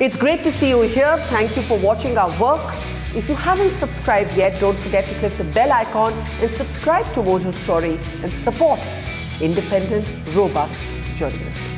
It's great to see you here. Thank you for watching our work. If you haven't subscribed yet, don't forget to click the bell icon and subscribe to Mojo Story and support independent, robust journalism.